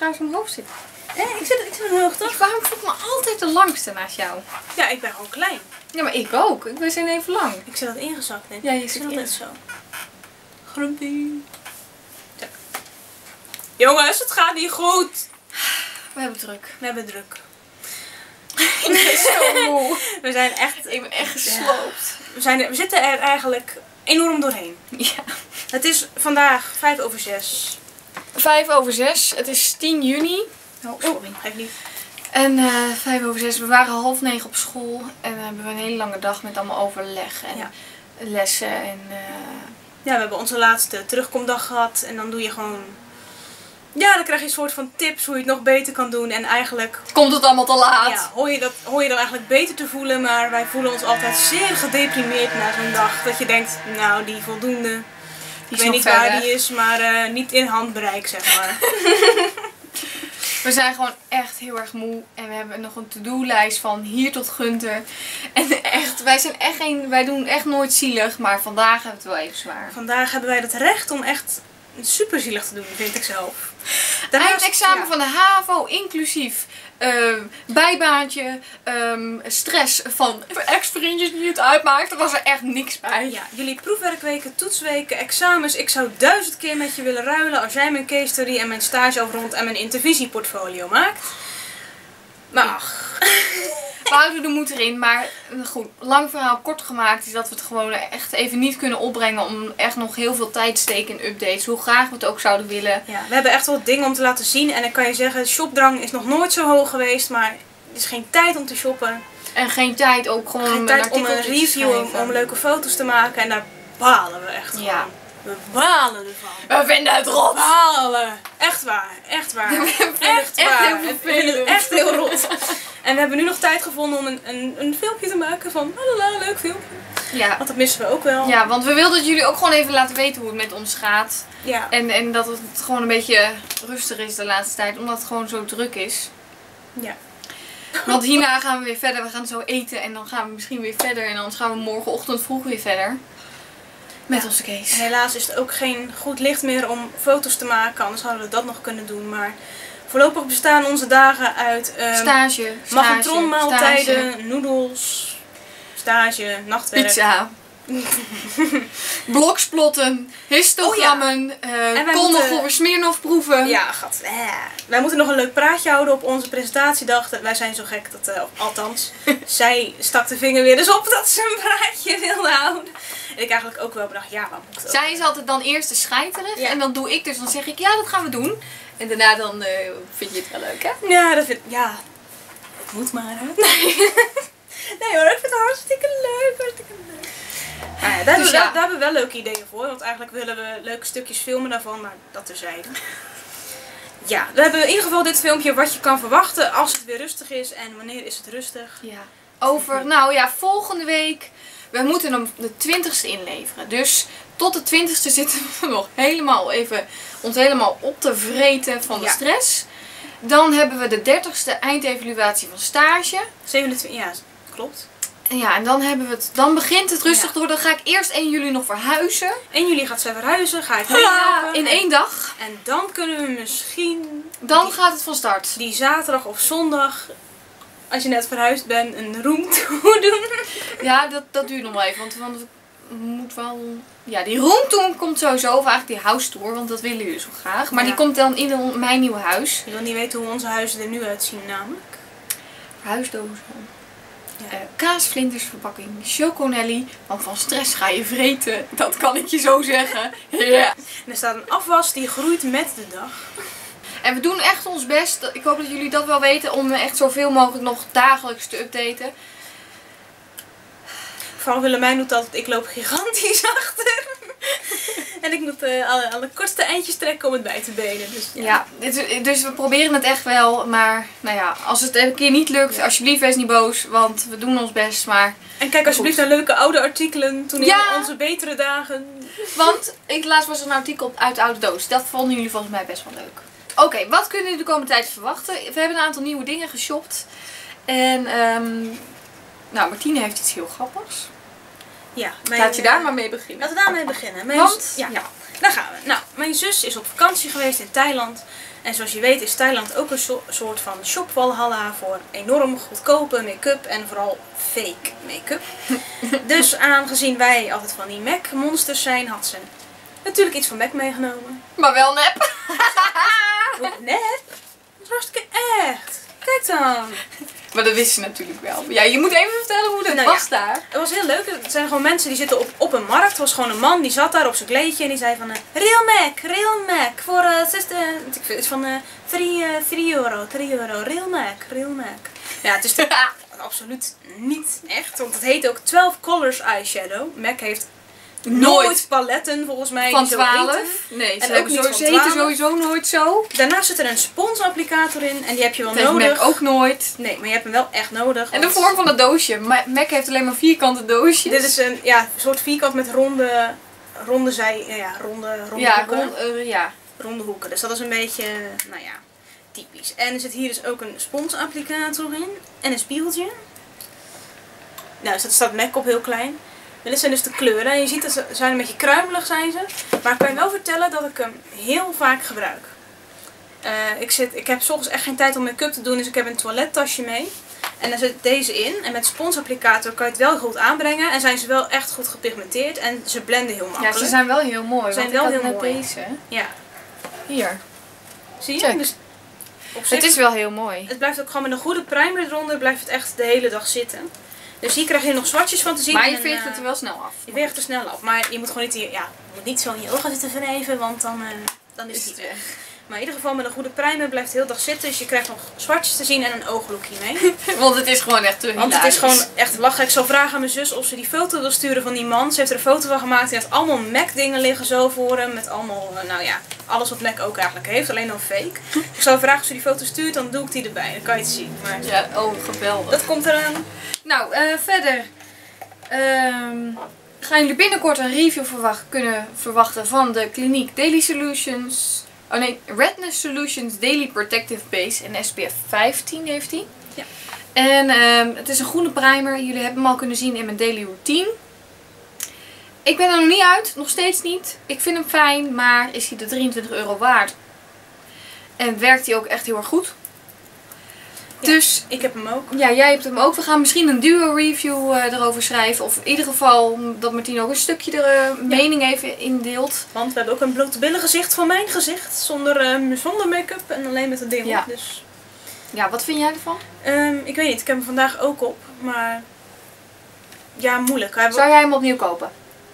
trouwens in mijn hoofd zitten. Ik zit in hoog, toch? Waarom voel ik me altijd de langste naast jou? Ja, ik ben gewoon klein. Ja, maar ik ook. We zijn even lang. Ik zit dat ingezakt, denk ik. Ja, je Ik zit altijd in. zo. Grumpy. Ja. Jongens, het gaat niet goed. We hebben druk. We hebben druk. Ik ben zo moe. We zijn echt... Ik ben echt gesloopt. We zitten er eigenlijk enorm doorheen. Ja. Het is vandaag 5:05. 5:05. Het is 10 juni. Oh, sorry. Geef niet. En 5:05. We waren 8:30 op school. En dan hebben we een hele lange dag met allemaal overleg en Ja. lessen. En, Ja, we hebben onze laatste terugkomdag gehad. En dan doe je gewoon... Ja, dan krijg je een soort van tips hoe je het nog beter kan doen. En eigenlijk... komt het allemaal te laat? Ja, hoor je dan eigenlijk beter te voelen. Maar wij voelen ons altijd zeer gedeprimeerd na zo'n dag. Dat je denkt, nou die voldoende. Ik weet niet waar die is, maar niet in handbereik, zeg maar. We zijn gewoon echt heel erg moe. En we hebben nog een to-do-lijst van hier tot Gunther. En echt, wij doen echt nooit zielig. Maar vandaag hebben we het wel even zwaar. Vandaag hebben wij het recht om echt super zielig te doen, vind ik zelf. Eindexamen van de HAVO, inclusief bijbaantje, stress van ex-vriendjes die het uitmaakt. Er was er echt niks bij. Ja, jullie proefwerkweken, toetsweken, examens. Ik zou 1000 keer met je willen ruilen als jij mijn case study en mijn stage afrondt en mijn intervisieportfolio maakt. Maar ach. We houden de moed erin, maar goed, lang verhaal kort gemaakt is dat we het gewoon echt even niet kunnen opbrengen om echt nog heel veel tijd te steken in updates. Hoe graag we het ook zouden willen. Ja, we hebben echt wel dingen om te laten zien en dan kan je zeggen, shopdrang is nog nooit zo hoog geweest, maar er is geen tijd om te shoppen. En geen tijd ook gewoon Geen tijd om een review, om leuke foto's te maken en daar balen we echt van. Ja. We balen ervan. We vinden het rot. Balen. Echt waar. Echt waar. Echt waar. heel We vinden het echt heel rot. En we hebben nu nog tijd gevonden om een filmpje te maken van leuk filmpje. Ja. Want dat missen we ook wel. Ja, want we wilden jullie ook gewoon even laten weten hoe het met ons gaat. Ja. En dat het gewoon een beetje rustig is de laatste tijd, omdat het gewoon zo druk is. Ja. Want hierna gaan we weer verder. We gaan zo eten en dan gaan we misschien weer verder. En dan gaan we morgenochtend vroeg weer verder. Met onze case. En helaas is het ook geen goed licht meer om foto's te maken. Anders hadden we dat nog kunnen doen. Maar voorlopig bestaan onze dagen uit Stage, magnetronmaaltijden, noedels, stage, nachtwerk. pizza. Bloksplotten, histogrammen, Kolmogor, Smirnoff proeven. Ja, gat. Wij moeten nog een leuk praatje houden op onze presentatiedag. Wij zijn zo gek dat, althans, zij stak de vinger weer eens op dat ze een praatje wilde houden. En ik eigenlijk ook wel bedacht, ja, maar moet het ook. Zij is altijd dan eerst de scheiterig en dan doe ik dus, dan zeg ik ja, dat gaan we doen. En daarna dan vind je het wel leuk, hè? Ja, dat vind ik, ja, het moet maar, hè? Nee hoor, ik vind het hartstikke leuk, hartstikke leuk. Maar ja, daar hebben we wel leuke ideeën voor, want eigenlijk willen we leuke stukjes filmen daarvan, maar dat terzijde. Ja, we hebben in ieder geval dit filmpje wat je kan verwachten als het weer rustig is en wanneer is het rustig. Ja. Nou ja, volgende week, we moeten hem de 20ste inleveren. Dus tot de 20ste zitten we nog ons helemaal op te vreten van de stress. Dan hebben we de 30ste eindevaluatie van stage. 27, ja, klopt. Ja, en dan begint het rustig door. Dan ga ik eerst 1 juli nog verhuizen. 1 juli gaat zij verhuizen, ga ik helpen. In 1 dag. En dan kunnen we misschien... Dan gaat het van start. Die zaterdag of zondag, als je net verhuisd bent, een roomtour doen. Ja, dat duurt nog wel even. Want het moet wel... Ja, die roomtour komt sowieso. Of eigenlijk die house tour, want dat willen jullie zo graag. Maar die komt dan in mijn nieuwe huis. Je wil niet weten hoe onze huizen er nu uitzien namelijk. Huisdozen. Kaasvlindersverpakking, choconelli, want van stress ga je vreten, dat kan ik je zo zeggen. Ja. En er staat een afwas die groeit met de dag. En we doen echt ons best, ik hoop dat jullie dat wel weten, om echt zoveel mogelijk nog dagelijks te updaten. Vooral Willemijn doet altijd, ik loop gigantisch achter. En ik moet alle kortste eindjes trekken om het bij te benen. Dus we proberen het echt wel. Maar nou ja, als het een keer niet lukt, alsjeblieft wees niet boos. Want we doen ons best. Maar en kijk alsjeblieft naar leuke oude artikelen. Toen in onze betere dagen. Want laatst was er een artikel uit de oude doos. Dat vonden jullie volgens mij best wel leuk. Oké, wat kunnen jullie de komende tijd verwachten? We hebben een aantal nieuwe dingen geshopt. En nou, Martine heeft iets heel grappigs. Ja, laat je daar maar mee beginnen. Laten we daarmee beginnen. Want, daar gaan we. Nou, mijn zus is op vakantie geweest in Thailand. En zoals je weet is Thailand ook een soort van shopwalhalla voor enorm goedkope make-up en vooral fake make-up. Dus aangezien wij altijd van die MAC monsters zijn, had ze natuurlijk iets van MAC meegenomen. Maar wel nep. Nep? Dat is hartstikke echt. Kijk dan. Maar dat wist je natuurlijk wel. Ja, je moet even vertellen hoe dat was daar. Het was heel leuk. Het zijn gewoon mensen die zitten op een markt. Het was gewoon een man die zat daar op zijn kleedje en die zei van Real MAC voor iets van 3 euro, Real MAC. Ja, het is absoluut niet echt, want het heet ook 12 Colors Eyeshadow. MAC heeft nooit paletten volgens mij. Van 12? Nee, ze heten sowieso nooit zo. Daarnaast zit er een sponsapplicator in en die heb je wel nodig. Dat heeft MAC ook nooit. Nee, maar je hebt hem wel echt nodig. En de vorm van het doosje. MAC heeft alleen maar vierkante doosjes. Dit is een soort vierkant met ronde hoeken. Ronde hoeken. Dus dat is een beetje, typisch. En er zit hier dus ook een sponsapplicator in. En een spiegeltje. Nou, dus dat staat MAC op heel klein. En dit zijn dus de kleuren. En je ziet dat ze zijn een beetje kruimelig zijn ze. Maar ik kan je wel vertellen dat ik hem heel vaak gebruik. Ik heb 's ochtends echt geen tijd om make-up te doen. Dus ik heb een toilettasje mee. En daar zit deze in. En met sponsapplicator kan je het wel goed aanbrengen. En zijn ze wel echt goed gepigmenteerd. En ze blenden heel makkelijk. Ja, ze zijn wel heel mooi. Ze zijn wel heel mooi. Deze. Ja. Hier. Zie je? Check. Dus op zich, het is wel heel mooi. Het blijft ook gewoon met een goede primer eronder. Blijft het echt de hele dag zitten. Dus hier krijg je nog zwartjes van te zien. Maar je veegt het er wel snel af. Je veegt er snel af. Maar je moet gewoon niet zo in je ogen zitten wrijven. Want dan is het weg. Maar in ieder geval met een goede primer blijft het de hele dag zitten. Dus je krijgt nog zwartjes te zien en een ooglookje mee. Want het is gewoon echt te hilarisch. Want het is gewoon echt lachen. Ik zal vragen aan mijn zus of ze die foto wil sturen van die man. Ze heeft er een foto van gemaakt. Die heeft allemaal MAC dingen liggen zo voor hem. Met allemaal, alles wat MAC ook eigenlijk heeft. Alleen dan fake. Ik zal vragen of ze die foto stuurt. Dan doe ik die erbij. Dan kan je het zien. Maar ja, geweldig. Dat komt eraan. Nou, verder. Gaan jullie binnenkort een review kunnen verwachten van de Clinique Daily Solutions. Oh nee, Redness Solutions Daily Protective Base en SPF 15 heeft hij. Ja. En het is een groene primer. Jullie hebben hem al kunnen zien in mijn daily routine. Ik ben er nog niet uit, nog steeds niet. Ik vind hem fijn, maar is hij de €23 waard? En werkt hij ook echt heel erg goed? Ja, dus ik heb hem ook. Ja, jij hebt hem ook. We gaan misschien een duo review erover schrijven. Of in ieder geval dat Martien ook een stukje de mening even indeelt. Want we hebben ook een blote billen gezicht van mijn gezicht. Zonder make-up en alleen met een ding op. Dus. Ja, wat vind jij ervan? Ik weet niet. Ik heb hem vandaag ook op. Maar ja, moeilijk. Zou jij hem opnieuw kopen?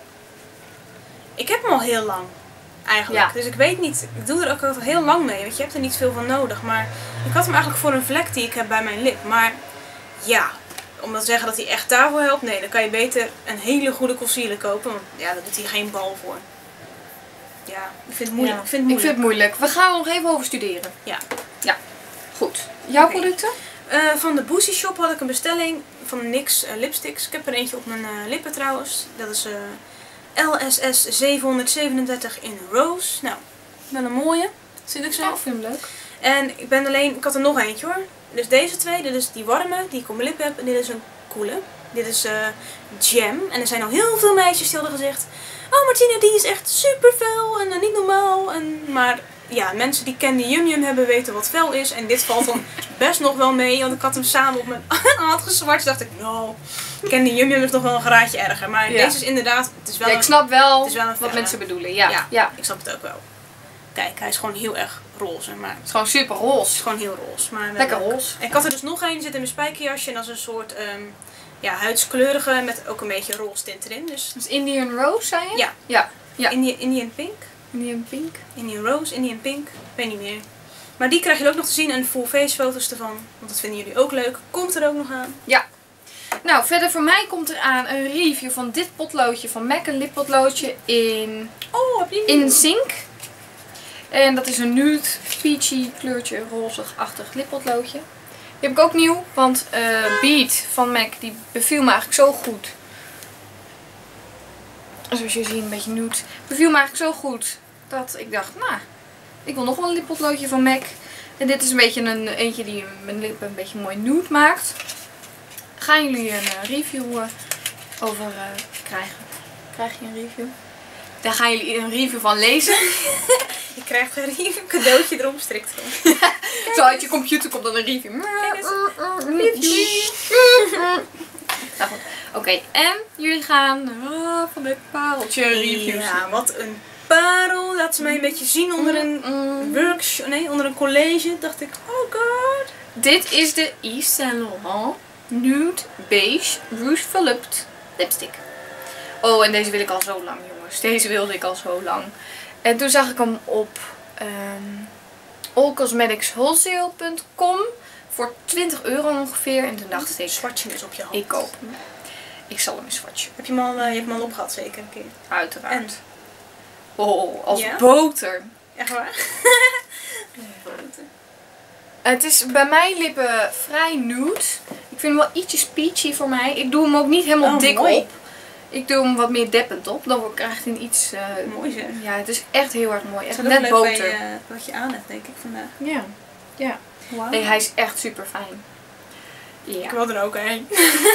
Ik heb hem al heel lang. Eigenlijk. Ja. Dus ik weet niet, ik doe er ook altijd heel lang mee, want je hebt er niet veel van nodig. Maar ik had hem eigenlijk voor een vlek die ik heb bij mijn lip. Maar ja, om te zeggen dat hij echt daarvoor helpt, nee, dan kan je beter een hele goede concealer kopen. Want ja, daar doet hij geen bal voor. Ja, ik vind het moeilijk. Ja, ik vind het moeilijk. We gaan er nog even over studeren. Ja. Ja, goed. Jouw producten? Van de Boosie Shop had ik een bestelling van NYX lipsticks. Ik heb er eentje op mijn lippen trouwens. Dat is LSS 737 in Rose. Nou, wel een mooie. Vind ik zo. Ja, ik vind hem leuk. En ik had er nog eentje hoor. Dus deze twee. Dit is die warme die ik op mijn lip heb. En dit is een koele. Dit is Jam. En er zijn al heel veel meisjes die hadden gezegd: oh Martina, die is echt super fel en niet normaal. Maar ja, mensen die Candy Yum Yum hebben weten wat fel is. En dit valt dan best nog wel mee. Want ik had hem samen op mijn hand gezwart. Dacht ik, nou, Candy Yum Yum is nog wel een graadje erger. Maar deze is inderdaad, het is wel ik snap wel, wel wat mensen bedoelen. Ja. Ik snap het ook wel. Kijk, hij is gewoon heel erg roze. Maar het is gewoon super roze. Het is gewoon heel roze. Maar lekker roze. Ik had er dus nog een, die zit in mijn spijkerjasje. En dat is een soort huidskleurige met ook een beetje roze tint erin. Dus Indian Rose, zei je? Ja. Ja. Indian Pink. Indian Pink. Indian Rose, Indian Pink. Ik weet niet meer. Maar die krijg je ook nog te zien en full face foto's ervan. Want dat vinden jullie ook leuk. Komt er ook nog aan. Ja. Nou, verder voor mij komt er aan een review van dit potloodje van MAC. Een lippotloodje in Zink. En dat is een nude peachy kleurtje, rozig-achtig lippotloodje. Die heb ik ook nieuw, want Beat van MAC die beviel me eigenlijk zo goed. Zoals je ziet, een beetje nude. Beviel me eigenlijk zo goed dat ik dacht, nou, ik wil nog wel een lippotloodje van MAC. En dit is een beetje eentje die mijn lippen een beetje mooi nude maakt. Gaan jullie een review over krijgen? Krijg je een review? Daar gaan jullie een review van lezen. Je krijgt een review, een cadeautje erom strikt van. Zo uit je computer komt dan een review. Nou goed. Oké, en jullie gaan van dit pareltje een review. Ja, wat een parel. Laat ze mij een beetje zien onder een workshop. Nee, onder een college. Dacht ik, oh god. Dit is de Yves Saint Laurent Nude Beige Rouge Volupte lipstick. Oh, en deze wil ik al zo lang, jongens. Deze wilde ik al zo lang. En toen zag ik hem op allcosmeticswholesale.com voor 20 euro ongeveer. En toen dacht ik, Swatchen is op je hand. ik koop hem. Ik zal hem eens swatchen. Heb je hem al, je hebt hem al opgehad zeker een keer? Uiteraard. En? Oh, als Ja? boter. Echt waar? Het is bij mijn lippen vrij nude. Ik vind hem wel ietsjes peachy voor mij. Ik doe hem ook niet helemaal dik mooi. op. Ik doe hem wat meer deppend op. Dan krijgt hij een iets... Mooi zeg. Ja, het is echt heel erg mooi. Echt Het is net leuk boter. bij, wat je aan hebt denk ik vandaag. Ja. Ja. Wow. Nee, hij is echt super fijn. Ja. Ik wil er ook een.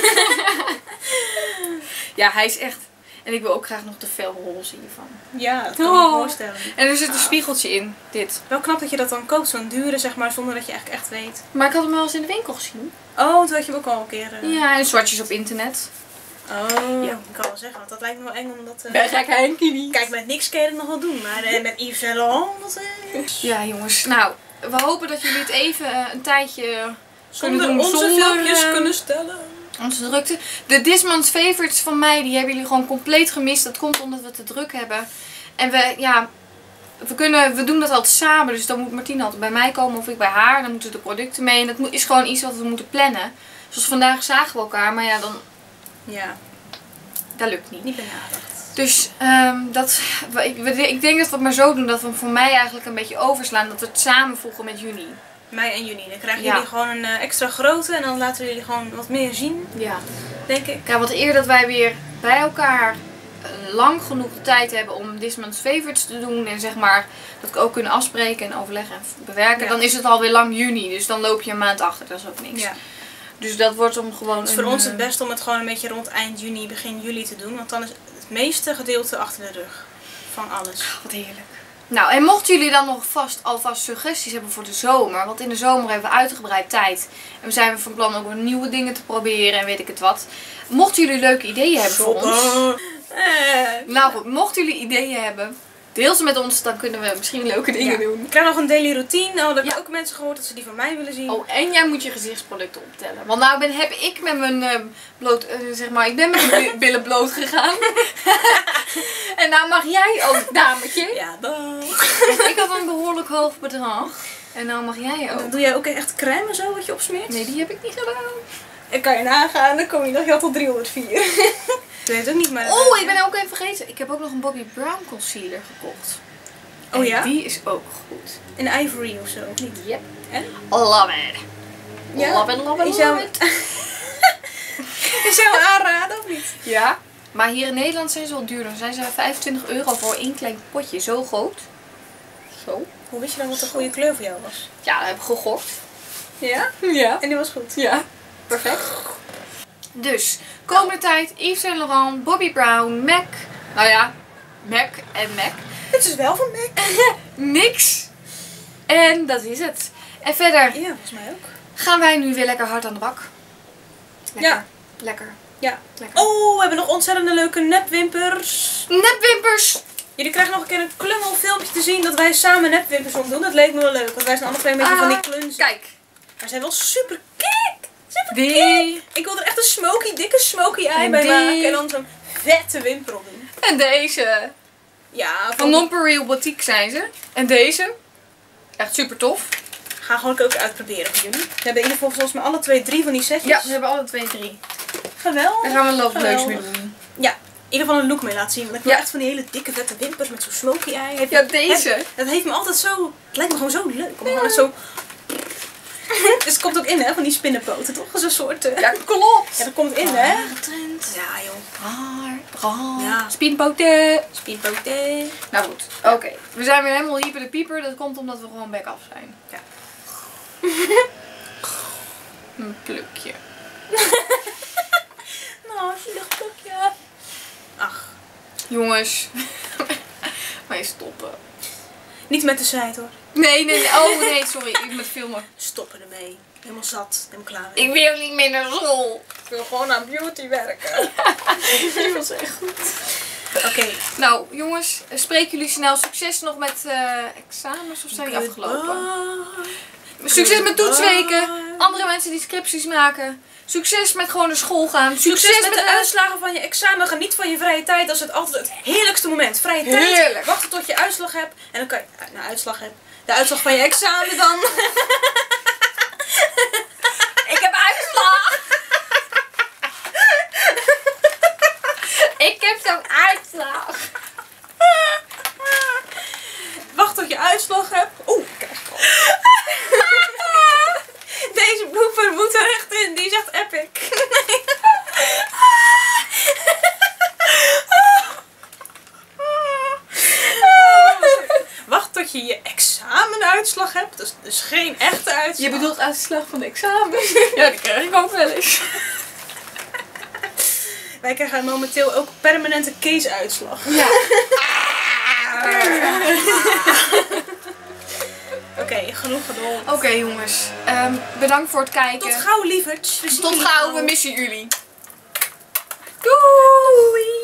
Ja, hij is echt... En ik wil ook graag nog de felroze hiervan. Ja, dat kan ik me voorstellen. En er zit een spiegeltje in. Dit. Wel knap dat je dat dan koopt, zo'n dure zeg maar, zonder dat je eigenlijk echt weet. Maar ik had hem wel eens in de winkel gezien. Oh, toen had je hem ook al een keer... Ja, en swatches op internet. Oh, Ja. ik kan wel zeggen, want dat lijkt me wel eng om dat... Bij gek Henkie niet. Kijk, met niks kan je het nog wel doen, maar met Yves Saint Laurent, wat... Ja, jongens. Nou, we hopen dat jullie het even een tijdje Zonder kunnen doen onze filmpjes kunnen stellen. onze drukte. De Disman's Favorites van mij, die hebben jullie gewoon compleet gemist. Dat komt omdat we te druk hebben. En we doen dat altijd samen. Dus dan moet Martine altijd bij mij komen of ik bij haar. Dan moeten de producten mee. En dat is gewoon iets wat we moeten plannen. Zoals vandaag zagen we elkaar. Maar ja, Ja, dat lukt niet. niet benaderd. Dus ik denk dat we het maar zo doen. Dat we hem voor mij eigenlijk een beetje overslaan. Dat we het samenvoegen met juni. Mei en juni. Dan krijgen Ja. jullie gewoon een extra grote en dan laten we jullie gewoon wat meer zien, Ja. denk ik. Ja, want eer dat wij weer bij elkaar lang genoeg de tijd hebben om Disman's Favorites te doen. En zeg maar dat we ook kunnen afspreken en overleggen en bewerken. Ja. Dan is het alweer lang juni. Dus dan loop je een maand achter. Dat is ook niks. Ja. Dus dat wordt om gewoon Het is voor ons het beste om het gewoon een beetje rond eind juni, begin juli te doen. Want dan is het meeste gedeelte achter de rug. Van alles. Wat heerlijk. Nou, en mochten jullie dan nog alvast suggesties hebben voor de zomer. Want in de zomer hebben we uitgebreid tijd. En we zijn van plan ook weer nieuwe dingen te proberen en weet ik het wat. Mochten jullie leuke ideeën hebben voor ons. Nou goed, mochten jullie ideeën hebben, deel ze met ons. Dan kunnen we misschien leuke dingen doen. Ik krijg nog een daily routine. Oh, dat heb ik ook mensen gehoord dat ze die van mij willen zien. Oh, en jij moet je gezichtsproducten optellen. Want nou heb ik met mijn ik ben met mijn billen bloot gegaan. En nou mag jij ook, dametje. Ja, dan. Want ik had een behoorlijk hoog bedrag. En nou mag jij ook. Dan doe jij ook echt crème en zo wat je opsmeert? Nee, die heb ik niet gedaan. Ik kan je nagaan, dan kom je nog, je had al 304. Ik weet het ook niet, maar... Oh, ik ben ook even vergeten. Ik heb ook nog een Bobbi Brown concealer gekocht. Oh En ja? die is ook goed. Een ivory of zo, of niet? Yep. En? Love it. Ja? Love it, love it, Is jou- love it. Is jou aanraden of niet? Ja. Maar hier in Nederland zijn ze wel duur. Dan zijn ze 25 euro voor één klein potje. Zo groot. Zo. Hoe wist je dan wat een goede kleur voor jou was? Ja, dat heb ik gegokt. Ja? Ja. En die was goed? Ja. Perfect. Dus, komende tijd Yves Saint Laurent, Bobbi Brown, MAC. Nou ja, MAC en MAC. Het is wel van MAC. Niks. En dat is het. En verder Ja, volgens mij ook. gaan wij nu weer lekker hard aan de bak. Lekker. Ja. Lekker. Ja. Lekker. Oh, we hebben nog ontzettende leuke nepwimpers. Nepwimpers. Jullie krijgen nog een keer een klungelfilmpje te zien dat wij samen nepwimpers opdoen. Dat leek me wel leuk, want wij zijn alle twee een beetje van die klunzen. Kijk. Maar ze zijn wel super kik. Super Die. kik. Ik wil er echt een smoky, dikke smoky eye En bij die. maken. En dan zo'n vette wimper op doen. En deze. Ja, Van Non-Pareil Boutique zijn ze. En deze. Echt super tof. Ga gewoon ook uitproberen voor jullie. We hebben in ieder geval volgens mij alle twee 3 van die setjes. Ja, we hebben alle 2 3. Geweldig. Daar gaan we leuks mee Geweldig. doen. Ja, in ieder geval een look mee laten zien. Want ik wil Ja. echt van die hele dikke vette wimpers met zo'n smoky eye. Heeft- Ja, deze. Dat heeft me altijd zo... Het lijkt me gewoon zo leuk. Om gewoon zo... Dus het komt ook in hè, van die spinnenpoten toch? Zo'n soort... Ja, klopt. Ja, dat komt in hè. Trend. Ja joh. Raar. Ja. Spienpoten. Speedpoten. Nou goed, oké. We zijn weer helemaal hyper de pieper. Dat komt omdat we gewoon back-af zijn. Ja. Een plukje. Nou, zielig plukje. Ach. Jongens. mee stoppen. Niet met de site hoor. Nee. Oh nee, sorry. Met filmen. Stoppen ermee. Helemaal zat. Helemaal klaar. Ik wil niet meer naar school. Ik wil gewoon aan beauty werken. Die was echt goed. Oké. Nou jongens, spreken jullie snel. Succes nog met examens of zijn die afgelopen? Succes met toetsweken. Andere mensen die scripties maken. Succes met gewoon naar school gaan. Succes met de uitslagen van je examen. Geniet van je vrije tijd. Dat is altijd het heerlijkste moment. Vrije tijd. Heerlijk. Wachten tot je uitslag hebt. En dan kan je... De uitslag van je examen dan. Ik heb uitslag. Ik heb zo'n uitslag. Wacht tot je uitslag hebt. Oeh, ik krijg het al. Deze blooper moet er echt in. Die zegt epic. Wacht tot je je examenuitslag hebt. Dat is dus geen echte uitslag. Je bedoelt uitslag van de examen? Ja, die krijg ik ook wel eens. Wij krijgen momenteel ook permanente case-uitslag. Ja. Oké, genoeg geduld. Oké, jongens. Bedankt voor het kijken. Tot gauw, lieverds. Tot gauw, we missen jullie. Doei!